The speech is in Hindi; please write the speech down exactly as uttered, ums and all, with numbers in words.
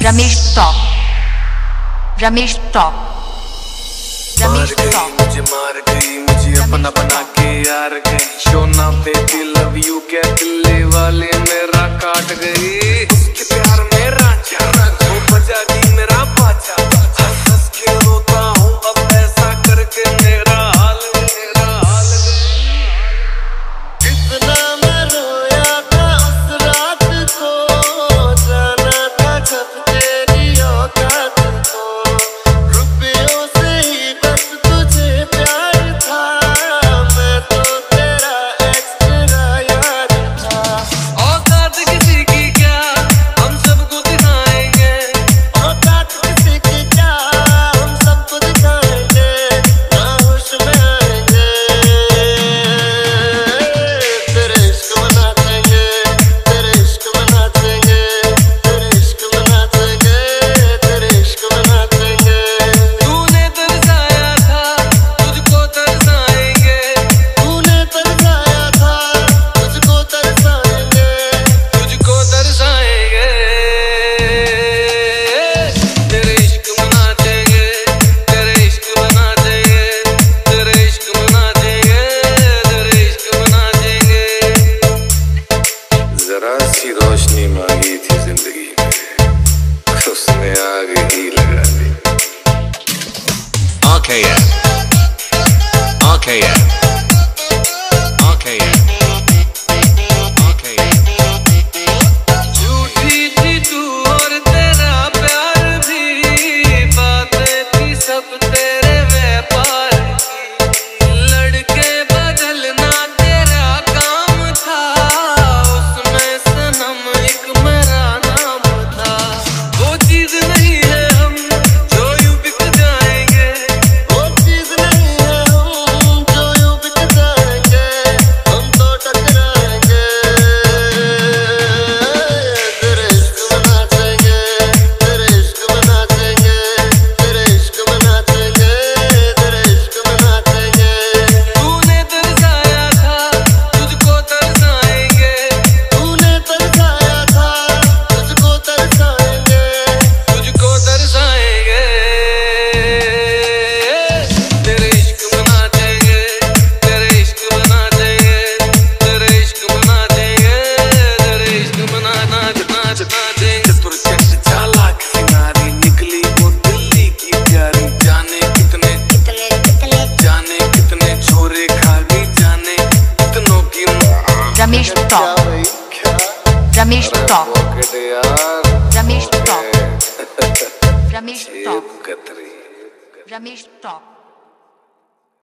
Ramesh talk Ramesh talk Ramesh talk मुझे मार गई, मुझे अपना बना के यार गई। शोना बेबी लव यू क्या दिल्ली वाले मेरा काट गई। उसके प्यार में रांझा वो बजा दी मेरा बाजा। हंस हंस के रोता हूँ अब ऐसा करके मेरा हाल मेरा हाल। इतना मैं रोया था उस रात को, जाना था जब तेरी औकात को। रुपयों से ही बस तुझे प्यार था, मैं तो तेरा एक्स्ट्रा यार था। औकात किसी की क्या हम सबको दिखाएंगे, औकात किसी की क्या हम सबको दिखाएंगे। ना होश में आएंगे तेरे इश्क बना देंगे, तेरे इश्क बना देंगे, तेरे इश्क बना देंगे, तेरे इश्क बना देंगे। तूने तरसाया था तुझको तरसाएंगे, तूने तरसाया था तुझको तरसाएंगे, तुझको तरसाएंगे। तेरे इश्क बना देंगे, तेरे इश्क बना देंगे, तेरे इश्क बना देंगे, तेरे इश्क बना देंगे। जरा सी रोशनी मांगी थी जिंदगी में, उसने आग ही लगा दी। R K M R K M R K M R K M झूठी थी तू और तेरा प्यार भी, बातें थी सब तेरे व्यापार की। लड़के बदलना तेरा काम था, उसमें सनम एक मेरा नाम था। वो चीज नहीं है हम जो यूं बिक जाएंगे, वो चीज नहीं है हम जो यूं बिक जाएंगे। हम तो टकराएंगे तेरे इश्क बना देंगे, तेरे इश्क बना देंगे, तेरे इश्क बना देंगे, तेरे इश्क बना देंगे। तूने तरसाया था तुझको तरसाएंगे, तूने तरसाया था तुझको तरसाएंगे, तुझको तरसाएंगे। तेरे इश्क बना देंगे, तेरे इश्क बना देंगे, तेरे इश्क बना देंगे, तेरे इश्क बना नाच नाच नाच देंगे। चतुर चालाक सिंगारी निकली वो दिल्ली की प्यारी, जाने कितने कितने कितने जाने कितने छोरे खा गई, जाने कितनों की रमेश टॉक रमेश टॉक यार रमेश टॉक रमेश टॉक कतरी रमेश टॉक